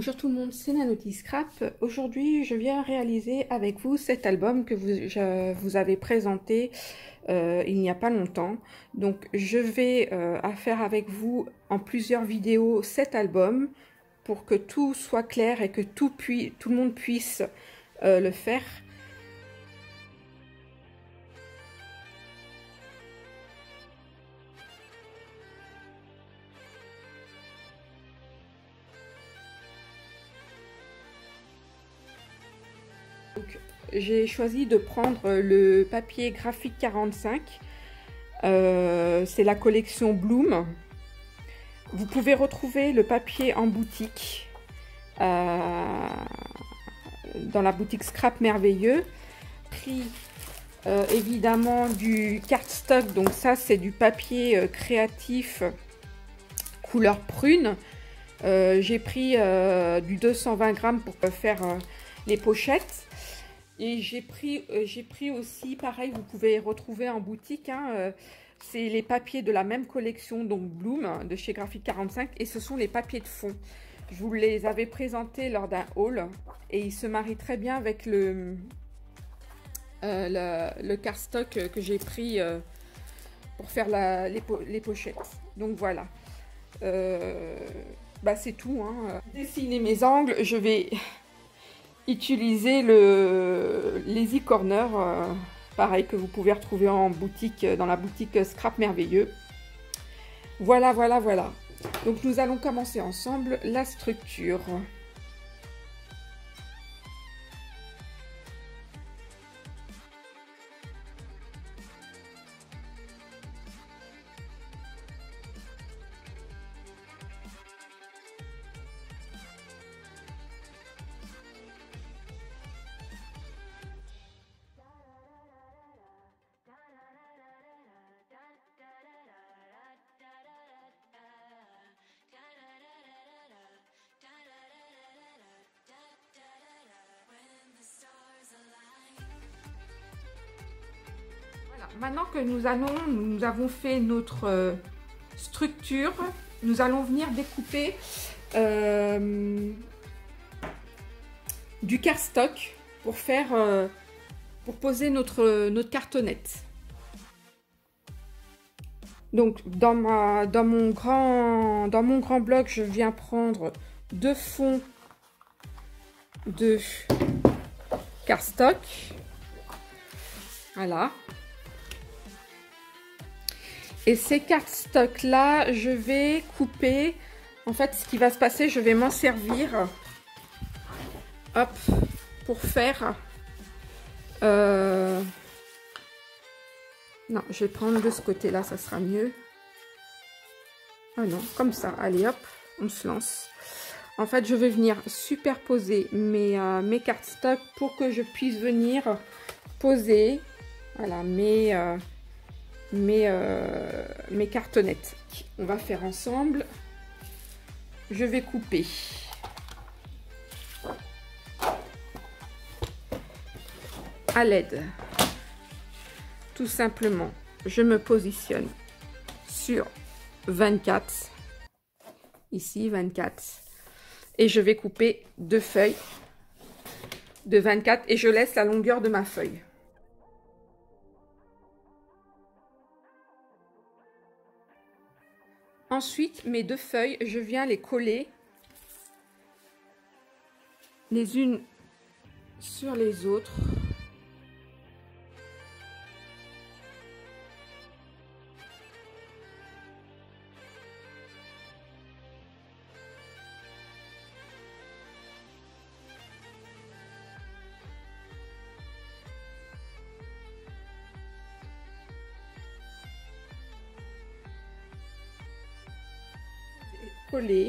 Bonjour tout le monde, c'est Nanoty Scrap. Aujourd'hui, je viens réaliser avec vous cet album que je vous avais présenté il n'y a pas longtemps. Donc, je vais faire avec vous en plusieurs vidéos cet album pour que tout soit clair et que tout le monde puisse le faire. J'ai choisi de prendre le papier graphique 45. C'est la collection Bloom. Vous pouvez retrouver le papier en boutique, dans la boutique Scrap Merveilleux. Prix évidemment du cardstock, donc ça c'est du papier créatif couleur prune. J'ai pris du 220 grammes pour faire les pochettes. Et j'ai pris aussi, pareil, vous pouvez retrouver en boutique, c'est les papiers de la même collection, donc Bloom, de chez Graphique 45, et ce sont les papiers de fond. Je vous les avais présentés lors d'un haul, et ils se marient très bien avec le cardstock que j'ai pris pour faire les pochettes. Donc voilà, c'est tout. Dessiner mes angles, je vais utiliser les e-corners, pareil, que vous pouvez retrouver en boutique, dans la boutique Scrap Merveilleux. Voilà. Donc nous allons commencer ensemble la structure. Maintenant que nous avons fait notre structure, nous allons venir découper du cardstock pour poser notre cartonnette. Donc dans mon grand bloc, je viens prendre 2 fonds de cardstock. Voilà. Et ces cardstocks là, je vais couper. En fait, ce qui va se passer, je vais m'en servir, hop, pour faire. Non, je vais prendre de ce côté-là, ça sera mieux. Ah non, comme ça. Allez, hop, on se lance. En fait, je vais venir superposer mes cardstocks pour que je puisse venir poser, voilà, mes cartonnettes. On va faire ensemble. Je vais couper. À l'aide, tout simplement, je me positionne sur 24. Ici, 24. Et je vais couper 2 feuilles de 24 et je laisse la longueur de ma feuille. Ensuite, mes 2 feuilles, je viens les coller les unes sur les autres. Coller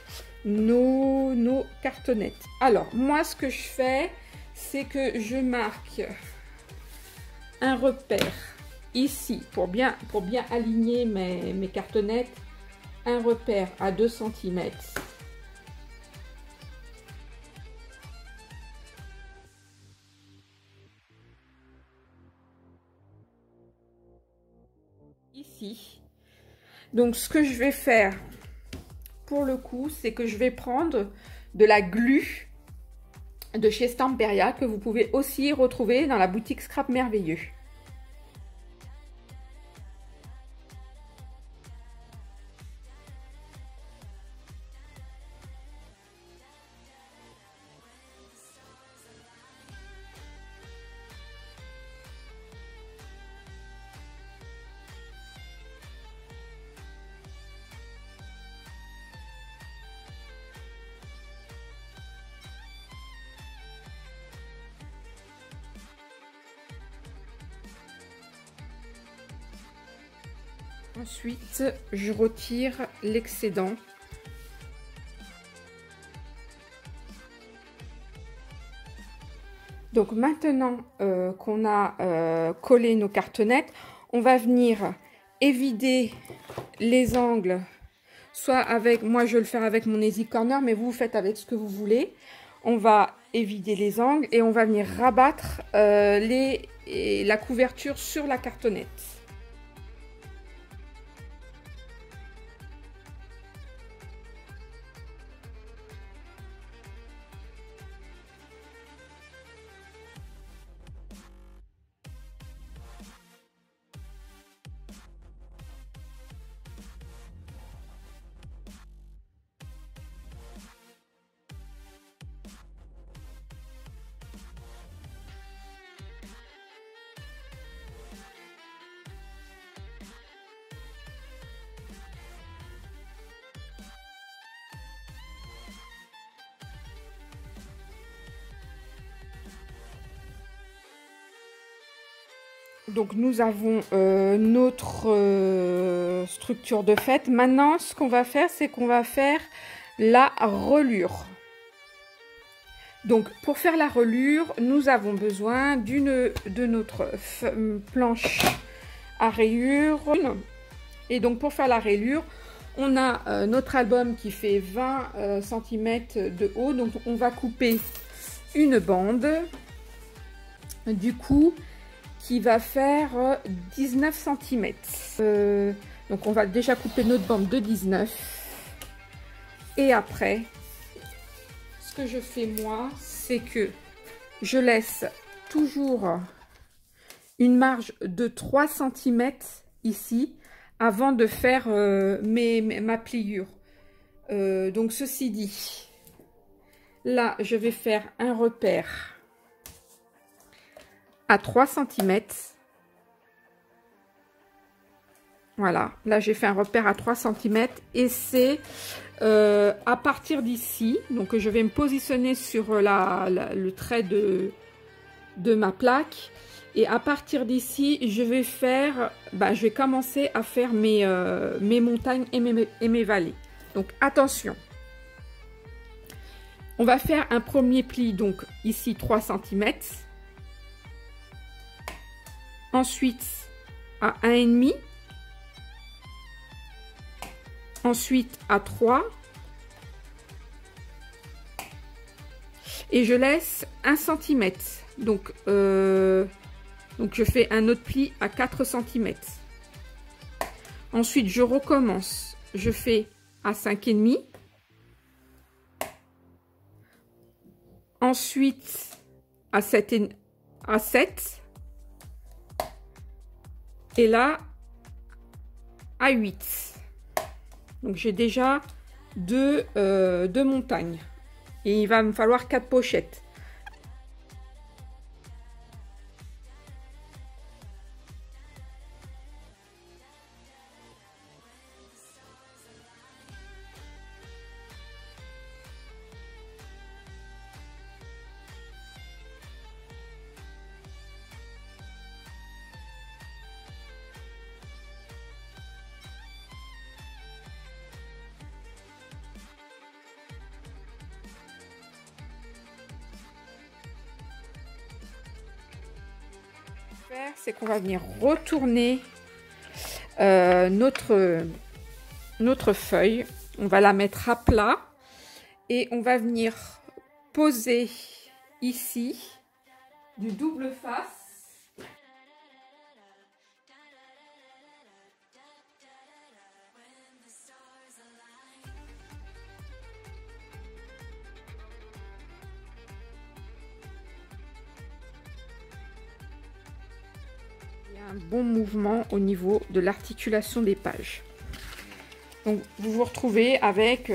nos cartonnettes. Alors moi ce que je fais, c'est que je marque un repère ici pour bien aligner mes cartonnettes, un repère à 2 cm. Ici. Donc ce que je vais faire pour le coup, c'est que je vais prendre de la glu de chez Stamperia que vous pouvez aussi retrouver dans la boutique Scrap Merveilleux. Ensuite, je retire l'excédent. Donc maintenant qu'on a collé nos cartonnettes, on va venir évider les angles, soit avec, moi je vais le faire avec mon Easy Corner, mais vous faites avec ce que vous voulez. On va évider les angles et on va venir rabattre la couverture sur la cartonnette. Donc nous avons notre structure de fête. Maintenant, ce qu'on va faire, c'est qu'on va faire la relure. Donc pour faire la relure, nous avons besoin de notre planche à rayures. Et donc pour faire la rayure, on a notre album qui fait 20 cm de haut. Donc on va couper une bande. Du coup, qui va faire 19 cm. Donc on va déjà couper notre bande de 19. Et après, ce que je fais moi, c'est que je laisse toujours une marge de 3 cm ici, avant de faire ma pliure. Donc ceci dit, là je vais faire un repère à 3 cm. Voilà, là j'ai fait un repère à 3 cm et c'est à partir d'ici, donc je vais me positionner sur le trait de ma plaque et à partir d'ici je vais faire, je vais commencer à faire mes montagnes et mes vallées. Donc attention, on va faire un premier pli, donc ici 3 cm. Ensuite à 1,5, ensuite à 3 et je laisse 1 cm. Donc je fais un autre pli à 4 cm. Ensuite je recommence, je fais à 5,5, ensuite à 7 et là à 8. Donc j'ai déjà deux montagnes et il va me falloir 4 pochettes. C'est qu'on va venir retourner notre feuille, on va la mettre à plat et on va venir poser ici du double face. un bon mouvement au niveau de l'articulation des pages. Donc vous vous retrouvez avec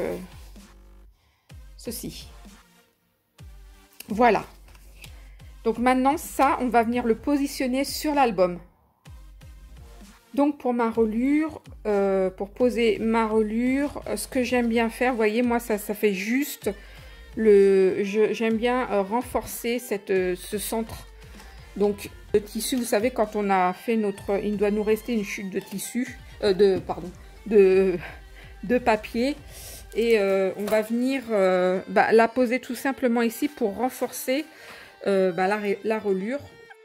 ceci. Voilà. Donc maintenant ça, on va venir le positionner sur l'album. Donc pour ma reliure, pour poser ma reliure, ce que j'aime bien faire, vous voyez, moi ça fait juste j'aime bien renforcer ce centre. Donc le tissu, vous savez, quand on a fait il doit nous rester une chute de tissu, de papier, et on va venir la poser tout simplement ici pour renforcer la reliure.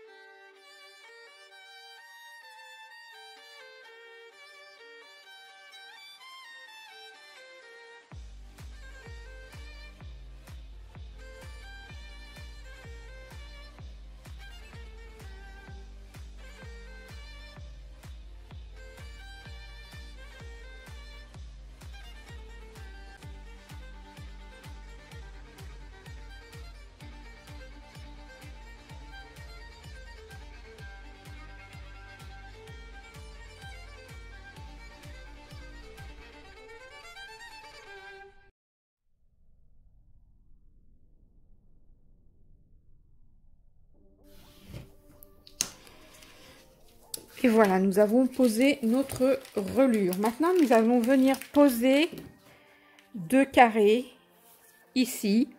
Et voilà, nous avons posé notre reliure. Maintenant, nous allons venir poser 2 carrés ici.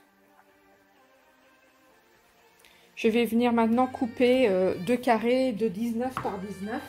Je vais venir maintenant couper 2 carrés de 19 par 19.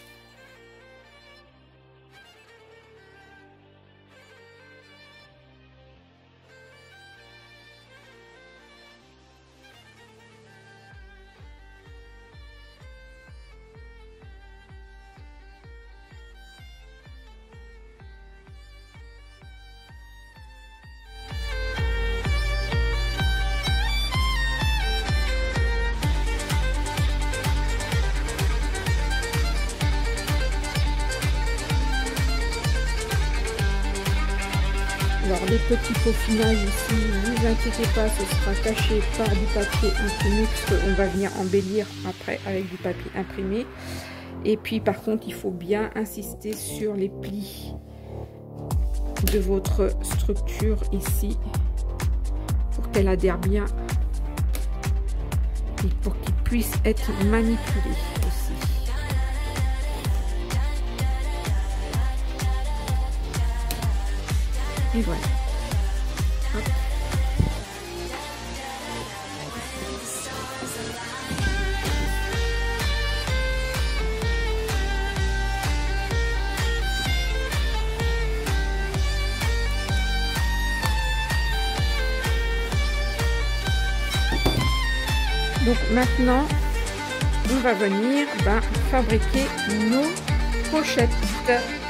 Alors les petits peaufinages ici, ne vous inquiétez pas, ce sera caché par du papier imprimé, puisqu'on va venir embellir après avec du papier imprimé. Et puis par contre, il faut bien insister sur les plis de votre structure ici, pour qu'elle adhère bien et pour qu'il puisse être manipulé aussi. Et voilà. Hop. Donc maintenant, on va venir fabriquer nos pochettes.